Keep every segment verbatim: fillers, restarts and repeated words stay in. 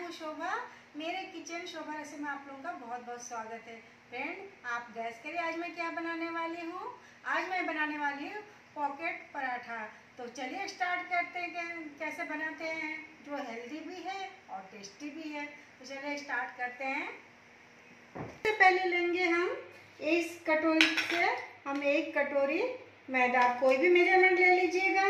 हूँ शोभा। मेरे किचन शोभा रसोई में आप लोगों का बहुत बहुत स्वागत है। फ्रेंड, आप गैस करिए आज मैं क्या बनाने वाली हूँ। आज मैं बनाने वाली हूँ पॉकेट पराठा। तो चलिए स्टार्ट करते हैं कैसे बनाते हैं, जो हेल्दी भी है और टेस्टी भी है। तो चलिए स्टार्ट करते हैं। सबसे पहले लेंगे हम इस कटोरी से हम एक कटोरी मैदा, कोई भी मेजरमेंट ले लीजिएगा।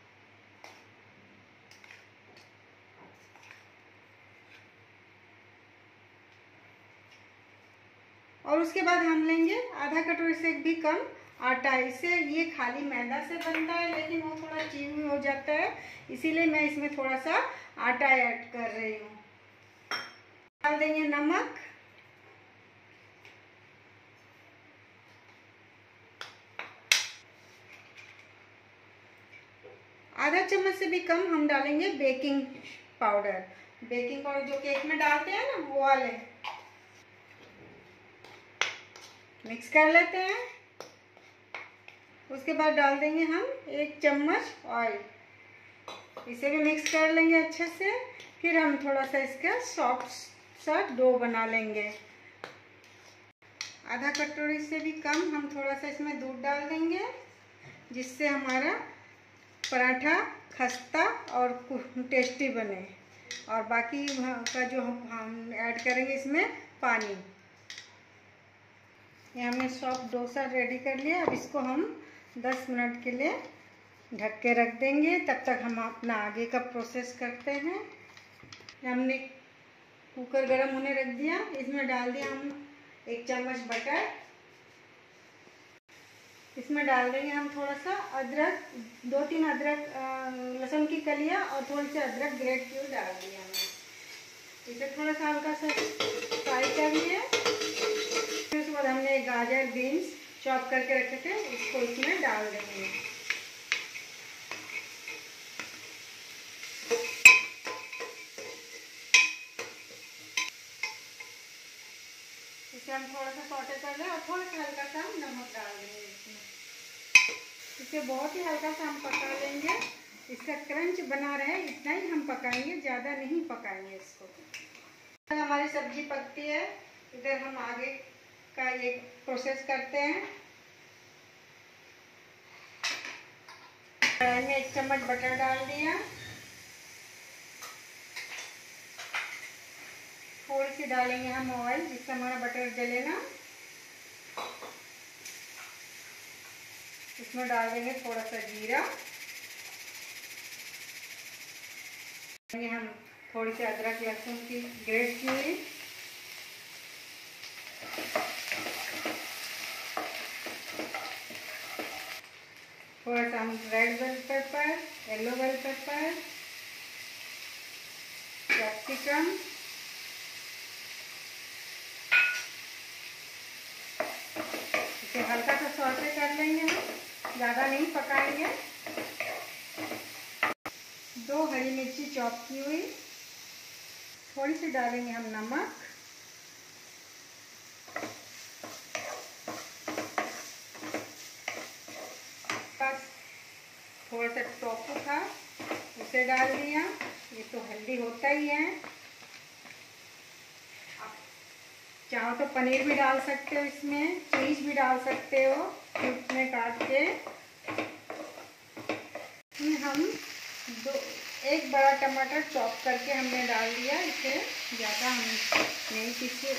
और उसके बाद हम लेंगे आधा कटोरी से भी कम आटा। इसे ये खाली मैदा से बनता है लेकिन वो थोड़ा चीनी हो जाता है, इसीलिए मैं इसमें थोड़ा सा आटा ऐड कर रही हूँ। डाल देंगे नमक, आधा चम्मच से भी कम हम डालेंगे बेकिंग पाउडर। बेकिंग पाउडर जो केक में डालते हैं ना, वो वाले। मिक्स कर लेते हैं। उसके बाद डाल देंगे हम एक चम्मच ऑयल, इसे भी मिक्स कर लेंगे अच्छे से। फिर हम थोड़ा सा इसका सॉफ्ट सा डो बना लेंगे। आधा कटोरी से भी कम हम थोड़ा सा इसमें दूध डाल देंगे, जिससे हमारा पराठा खस्ता और टेस्टी बने। और बाकी का जो हम ऐड करेंगे इसमें पानी। ये हमने सॉफ्ट डोसा रेडी कर लिया। अब इसको हम दस मिनट के लिए ढक के रख देंगे। तब तक हम अपना आगे का प्रोसेस करते हैं। हमने कुकर गरम होने रख दिया, इसमें डाल दिया हम एक चम्मच बटर। इसमें डाल देंगे हम थोड़ा सा अदरक, दो तीन अदरक लहसुन की कलियां और थोड़ी सी अदरक ग्रेट की डाल दिया हमने। इसे थोड़ा सा हल्का सा फ्राई कर लिए। फिर उसके बाद हमने गाजर बीन्स चॉप करके रखे थे, इसको इसमें डाल देंगे। इसे हम थोड़ा सा सौटे कर लें और थोड़ा सा हल्का सा हम नमक डाल देंगे इसमें। इसे बहुत ही हल्का सा हम पका लेंगे। इसका क्रंच बना रहे इतना ही हम पकाएंगे, ज़्यादा नहीं पकाएंगे इसको। हमारी सब्जी पकती है, इधर हम आगे का ये प्रोसेस करते हैं। कढ़ाई में एक चम्मच बटर डाल दिया, थोड़ी सी डालेंगे हम ऑयल, जिससे हमारा बटर जले ना। इसमें डाल देंगे थोड़ा सा जीरा, हम थोड़ी सी अदरक लहसुन की ग्रेट की हुई, थोड़ा सा हम red bell pepper, yellow bell pepper, capsicum, इसे हल्का सा सौटे कर लेंगे, हम ज़्यादा नहीं पकाएंगे। दो हरी मिर्ची चॉप की हुई, थोड़ी सी डालेंगे हम नमक, थोड़ा सा टोफू था उसे डाल दिया। ये तो हेल्दी होता ही है। आप चाहो तो पनीर भी डाल सकते हो, इसमें चीज भी डाल सकते हो क्यूब में काट के। हम दो एक बड़ा टमाटर चॉप करके हमने डाल दिया, इसे ज़्यादा हम नहीं पीछे।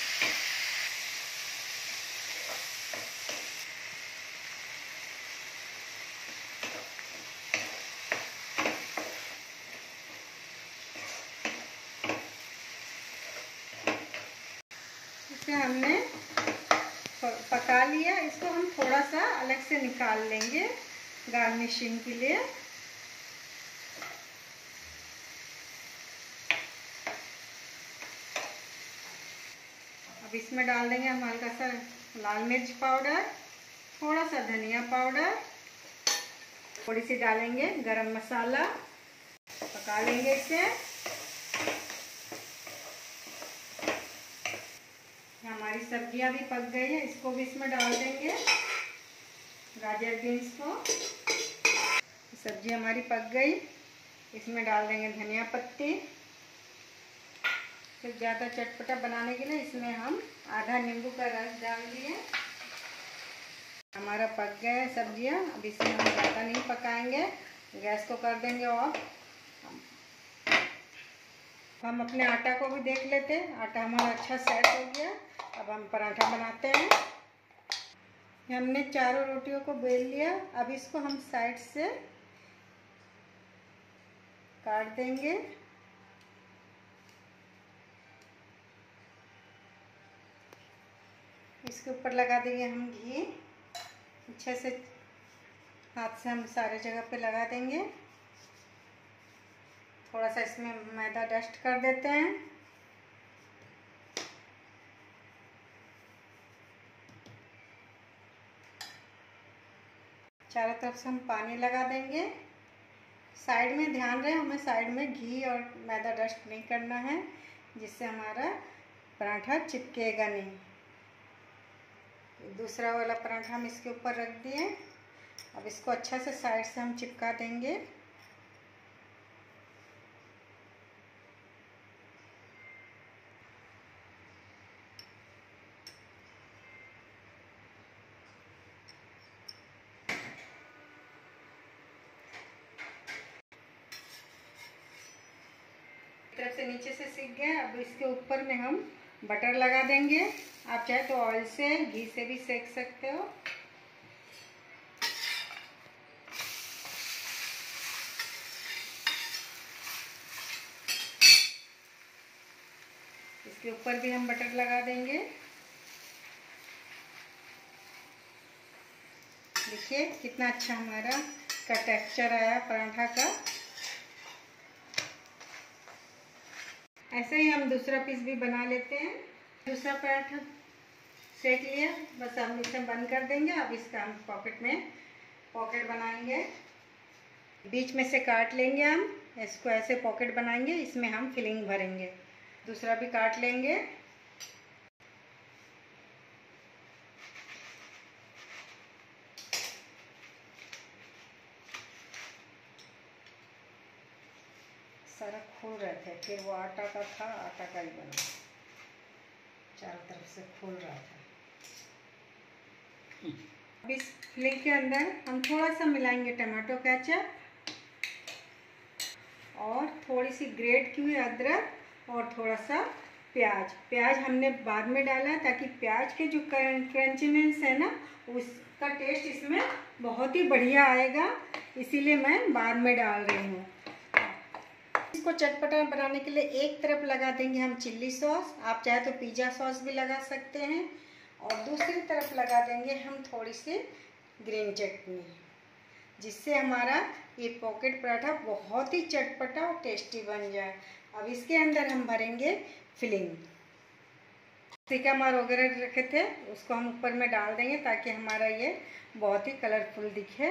इसे हमने पका लिया, इसको हम थोड़ा सा अलग से निकाल लेंगे गार्निशिंग के लिए। अब इसमें डाल देंगे हम हल्का सा लाल मिर्च पाउडर, थोड़ा सा धनिया पाउडर, थोड़ी सी डालेंगे गरम मसाला। पका लेंगे इसे। हमारी सब्जियां भी पक गई है, इसको भी इसमें डाल देंगे, गाजर बीन्स को। सब्जी हमारी पक गई, इसमें डाल देंगे धनिया पत्ती, फिर ज़्यादा चटपटा बनाने के लिए इसमें हम आधा नींबू का रस डाल दिए। हमारा पक गया है सब्जियां। अब इसमें हम ज़्यादा नहीं पकाएंगे, गैस को कर देंगे ऑफ। हम अपने आटा को भी देख लेते हैं। आटा हमारा अच्छा सेट हो गया। अब हम पराठा बनाते हैं। हमने चारों रोटियों को बेल लिया। अब इसको हम साइड से काट देंगे। इसके ऊपर लगा देंगे हम घी। अच्छे से हाथ से हम सारे जगह पे लगा देंगे। थोड़ा सा इसमें मैदा डस्ट कर देते हैं। चारों तरफ से हम पानी लगा देंगे। साइड में ध्यान रहे, हमें साइड में घी और मैदा डस्ट नहीं करना है, जिससे हमारा पराठा चिपकेगा नहीं। दूसरा वाला पराठा हम इसके ऊपर रख दिए। अब इसको अच्छा से साइड से हम चिपका देंगे। तरफ से नीचे से सीख गए। अब इसके ऊपर में हम बटर लगा देंगे। आप चाहे तो ऑयल से, घी से भी सेक सकते हो। इसके ऊपर भी हम बटर लगा देंगे। देखिए कितना अच्छा हमारा का टेक्सचर आया पराठा का। ऐसे ही हम दूसरा पीस भी बना लेते हैं। दूसरा पराठा सेक लिया, बस हम इसे बंद कर देंगे। अब इसका हम पॉकेट में पॉकेट बनाएंगे। बीच में से काट लेंगे हम, इसको ऐसे पॉकेट बनाएंगे। इसमें हम फिलिंग भरेंगे। दूसरा भी काट लेंगे। सारा खुल रहे थे, फिर वो आटा का था, आटा का ही बना, चारों तरफ से खुल रहा था। अब इस फिलिंग के अंदर हम थोड़ा सा मिलाएंगे टमाटो केचप और थोड़ी सी ग्रेट की हुई अदरक और थोड़ा सा प्याज। प्याज हमने बाद में डाला है ताकि प्याज के जो क्रंचीनेस है ना, उसका टेस्ट इसमें बहुत ही बढ़िया आएगा, इसीलिए मैं बाद में डाल रही हूँ। इसको चटपटा बनाने के लिए एक तरफ लगा देंगे हम चिल्ली सॉस। आप चाहे तो पिज़्ज़ा सॉस भी लगा सकते हैं। और दूसरी तरफ लगा देंगे हम थोड़ी सी ग्रीन चटनी, जिससे हमारा ये पॉकेट पराठा बहुत ही चटपटा और टेस्टी बन जाए। अब इसके अंदर हम भरेंगे फिलिंग। सिक्का मार वगैरह रखे थे, उसको हम ऊपर में डाल देंगे ताकि हमारा ये बहुत ही कलरफुल दिखे।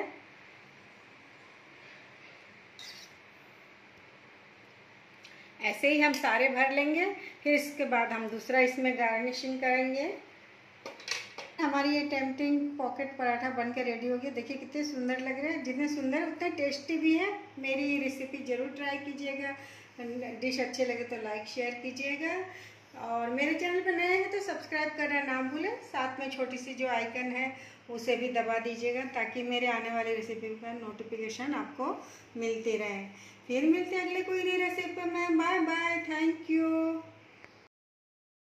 ऐसे ही हम सारे भर लेंगे। फिर इसके बाद हम दूसरा इसमें गार्निशिंग करेंगे। हमारी ये टेम्पटिंग पॉकेट पराठा बनकर रेडी हो गया। देखिए कितने सुंदर लग रहे हैं। जितने सुंदर उतने टेस्टी भी है। मेरी ये रेसिपी ज़रूर ट्राई कीजिएगा। डिश अच्छे लगे तो लाइक शेयर कीजिएगा। और मेरे चैनल पर नए हैं तो सब्सक्राइब करना ना भूलें। साथ में छोटी सी जो आइकन है उसे भी दबा दीजिएगा ताकि मेरे आने वाले रेसिपी का नोटिफिकेशन आपको मिलती रहे। फिर मिलते हैं अगले कोई नई रेसिपी में। Bye bye, thank you.